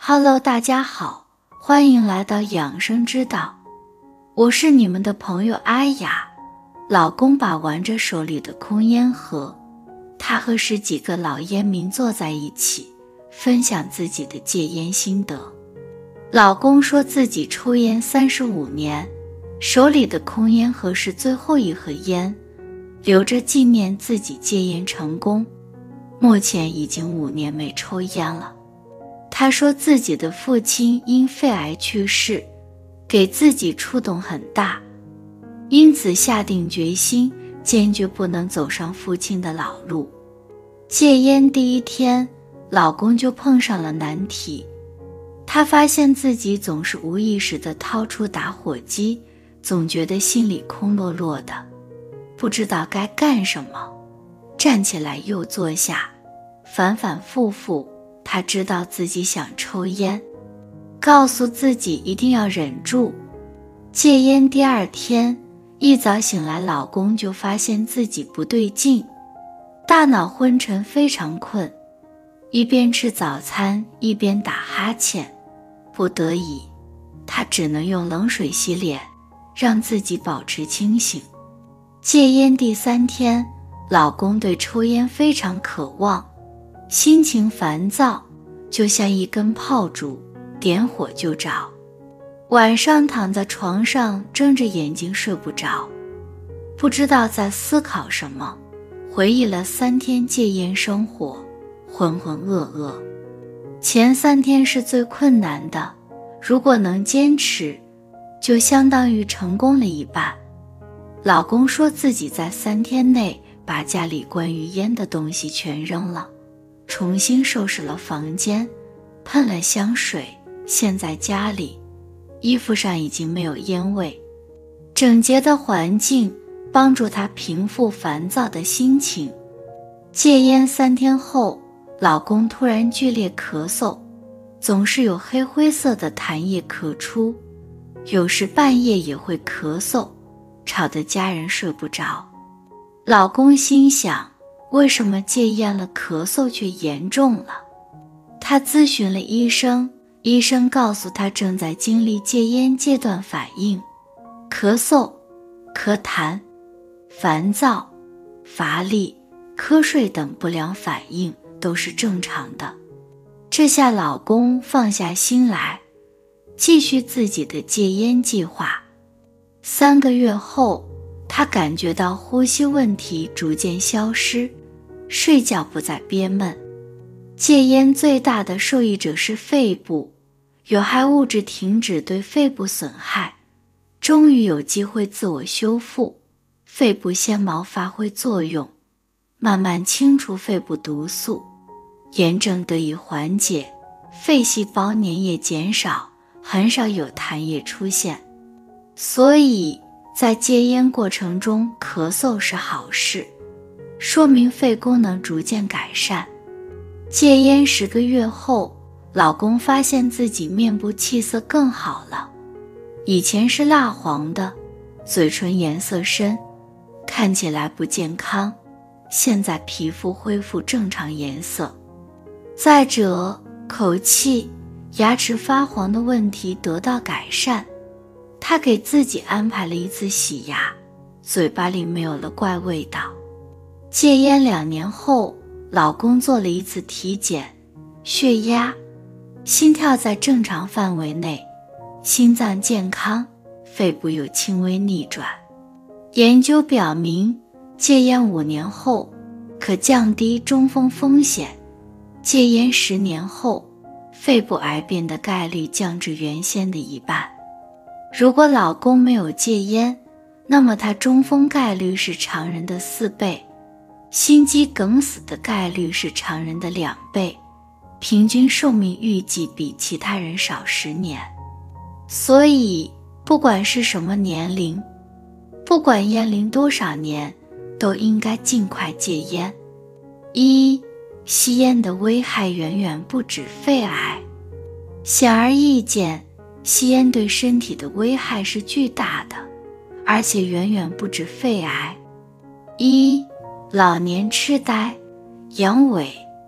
Hello， 大家好，欢迎来到养生之道，我是你们的朋友阿雅。老公把玩着手里的空烟盒，他和10几个老烟民坐在一起，分享自己的戒烟心得。老公说自己抽烟35年，手里的空烟盒是最后一盒烟，留着纪念自己戒烟成功。目前已经5年没抽烟了。他说自己的父亲因肺癌去世，给自己触动很大，因此下定决心，坚决不能走上父亲的老路。戒烟第一天，老公就碰上了难题。他发现自己总是无意识地掏出打火机，总觉得心里空落落的，不知道该干什么，站起来又坐下，反反复复。他知道自己想抽烟，告诉自己一定要忍住。戒烟第2天，一早醒来，老公就发现自己不对劲，大脑昏沉，非常困，一边吃早餐一边打哈欠。不得已，他只能用冷水洗脸，让自己保持清醒。戒烟第3天，老公对抽烟非常渴望，心情烦躁，就像一根炮竹，点火就着。晚上躺在床上睁着眼睛睡不着，不知道在思考什么，回忆了3天戒烟生活，浑浑噩噩。前3天是最困难的，如果能坚持，就相当于成功了一半。老公说自己在3天内把家里关于烟的东西全扔了，重新收拾了房间，喷了香水，现在家里衣服上已经没有烟味。整洁的环境帮助他平复烦躁的心情。戒烟3天后，老公突然剧烈咳嗽，总是有黑灰色的痰液咳出，有时半夜也会咳嗽，吵得家人睡不着。老公心想，为什么戒烟了咳嗽却严重了？他咨询了医生，医生告诉他正在经历戒烟阶段反应，咳嗽、咳痰、烦躁、乏力、瞌睡等不良反应都是正常的。这下老公放下心来，继续自己的戒烟计划。3个月后，他感觉到呼吸问题逐渐消失，睡觉不再憋闷。戒烟最大的受益者是肺部，有害物质停止对肺部损害，终于有机会自我修复，肺部纤毛发挥作用，慢慢清除肺部毒素，炎症得以缓解，肺细胞粘液减少，很少有痰液出现。所以在戒烟过程中，咳嗽是好事，说明肺功能逐渐改善。戒烟10个月后，老公发现自己面部气色更好了，以前是蜡黄的，嘴唇颜色深，看起来不健康，现在皮肤恢复正常颜色。再者，口气、牙齿发黄的问题得到改善，他给自己安排了一次洗牙，嘴巴里没有了怪味道。戒烟2年后，老公做了一次体检，血压、心跳在正常范围内，心脏健康，肺部有轻微逆转。研究表明，戒烟5年后可降低中风风险，戒烟10年后，肺部癌变的概率降至原先的1半。如果老公没有戒烟，那么他中风概率是常人的4倍，心肌梗死的概率是常人的2倍，平均寿命预计比其他人少10年。所以，不管是什么年龄，不管烟龄多少年，都应该尽快戒烟。1. 吸烟的危害远远不止肺癌。显而易见，吸烟对身体的危害是巨大的，而且远远不止肺癌。1. 老年痴呆、阳痿。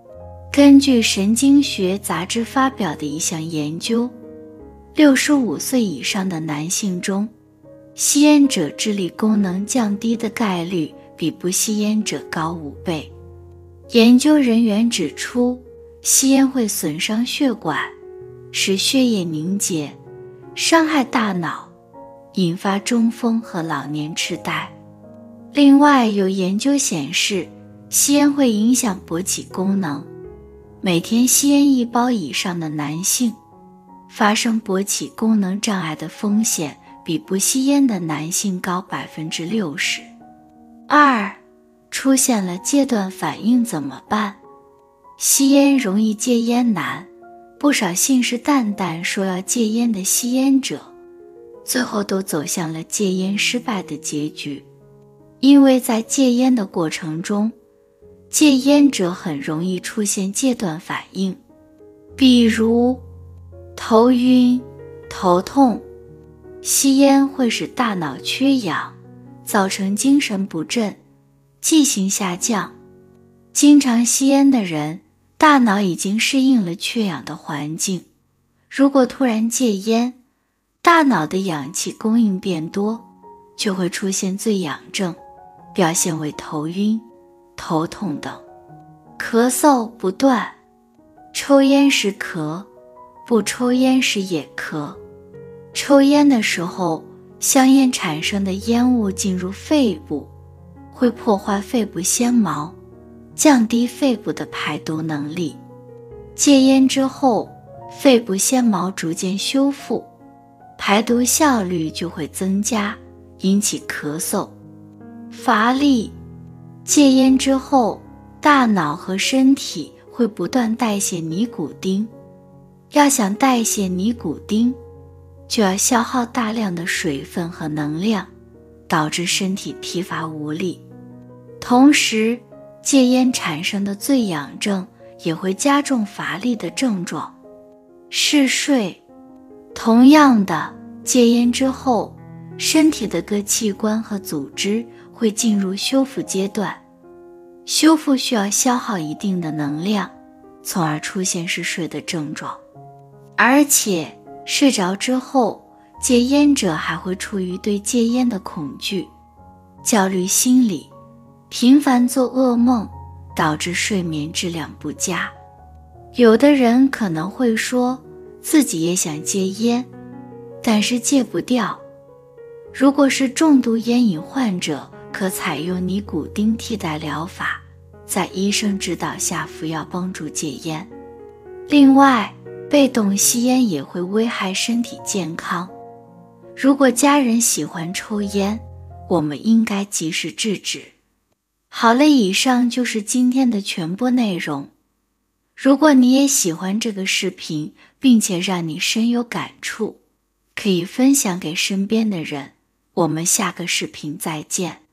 根据神经学杂志发表的一项研究，65岁以上的男性中，吸烟者智力功能降低的概率比不吸烟者高5倍。研究人员指出，吸烟会损伤血管，使血液凝结，伤害大脑，引发中风和老年痴呆。另外，有研究显示，吸烟会影响勃起功能。每天吸烟1包以上的男性，发生勃起功能障碍的风险比不吸烟的男性高60%。2. 出现了戒断反应怎么办？吸烟容易戒烟难，不少信誓旦旦说要戒烟的吸烟者，最后都走向了戒烟失败的结局。因为在戒烟的过程中，戒烟者很容易出现戒断反应，比如头晕、头痛。吸烟会使大脑缺氧，造成精神不振、记性下降。经常吸烟的人，大脑已经适应了缺氧的环境，如果突然戒烟，大脑的氧气供应变多，就会出现醉氧症，表现为头晕、头痛等。咳嗽不断，抽烟时咳，不抽烟时也咳。抽烟的时候，香烟产生的烟雾进入肺部，会破坏肺部纤毛，降低肺部的排毒能力。戒烟之后，肺部纤毛逐渐修复，排毒效率就会增加，引起咳嗽。乏力，戒烟之后，大脑和身体会不断代谢尼古丁，要想代谢尼古丁，就要消耗大量的水分和能量，导致身体疲乏无力。同时，戒烟产生的醉氧症也会加重乏力的症状。嗜睡，同样的，戒烟之后，身体的各器官和组织会进入修复阶段，修复需要消耗一定的能量，从而出现嗜睡的症状。而且睡着之后，戒烟者还会处于对戒烟的恐惧、焦虑心理，频繁做噩梦，导致睡眠质量不佳。有的人可能会说，自己也想戒烟，但是戒不掉。如果是重度烟瘾患者，可采用尼古丁替代疗法，在医生指导下服药帮助戒烟。另外，被动吸烟也会危害身体健康。如果家人喜欢抽烟，我们应该及时制止。好了，以上就是今天的全部内容。如果你也喜欢这个视频，并且让你深有感触，可以分享给身边的人。我们下个视频再见。